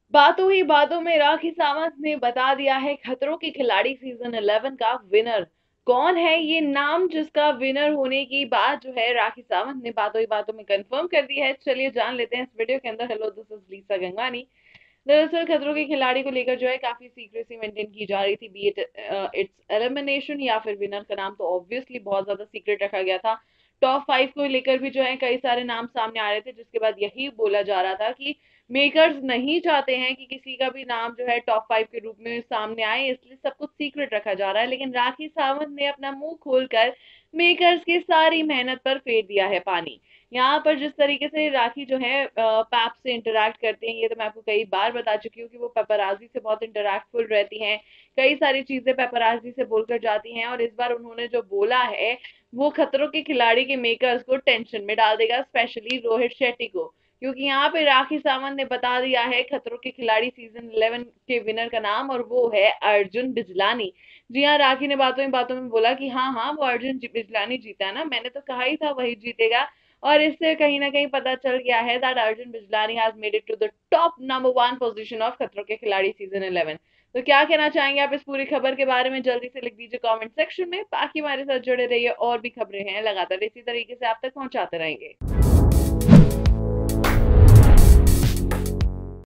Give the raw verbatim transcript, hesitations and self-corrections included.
बातों ही बातों में राखी सावंत ने बता दिया है खतरों के खिलाड़ी सीजन इलेवन का विनर। कौन है ये नाम जिसका विनर होने की बात जो है राखी सावंत ने बातों ही बातों में कंफर्म कर दी है। चलिए जान लेते हैं इस वीडियो के अंदर। Hello, this is Lisa Gangwani. दरअसल खतरों के खिलाड़ी को लेकर जो है काफी सीक्रेसी मेंटेन की जा रही थी, बी इट इट्स एलिमिनेशन या फिर विनर का नाम तो ऑब्वियसली बहुत ज्यादा सीक्रेट रखा गया था। टॉप फाइव को लेकर भी जो है कई सारे नाम सामने आ रहे थे, जिसके बाद यही बोला जा रहा था कि मेकर्स नहीं चाहते हैं कि किसी का भी नाम जो है टॉप फाइव के रूप में सामने आए, इसलिए सब कुछ सीक्रेट रखा जा रहा है। लेकिन राखी सावंत ने अपना मुंह खोलकर मेकर्स की सारी मेहनत पर फेर दिया है पानी। यहाँ पर जिस तरीके से राखी जो है पैप से इंटरेक्ट करते हैं, ये तो मैं आपको कई बार बता चुकी हूँ कि वो पेपराजी से बहुत इंटरेक्टफुल रहती हैं। कई सारी चीजें पेपराजी से बोलकर जाती हैं, और इस बार उन्होंने जो बोला है वो खतरों के खिलाड़ी के मेकर्स को टेंशन में डाल देगा, स्पेशली रोहित शेट्टी को। क्योंकि यहाँ पे राखी सावंत ने बता दिया है खतरों के खिलाड़ी सीजन इलेवन के विनर का नाम, और वो है अर्जुन बिजलानी। जी हाँ, राखी ने बातों में बातों में बोला कि हाँ हाँ, वो अर्जुन बिजलानी जीता है ना, मैंने तो कहा ही था वही जीतेगा। और इससे कहीं ना कहीं पता चल गया है that Arjun Bijlani has made it to the top number one position of Khatron Ke खिलाड़ी सीजन इलेवन। तो क्या कहना चाहेंगे आप इस पूरी खबर के बारे में? जल्दी से लिख दीजिए कमेंट सेक्शन में। बाकी हमारे साथ जुड़े रहिए, और भी खबरें हैं लगातार इसी तरीके से आप तक पहुंचाते रहेंगे।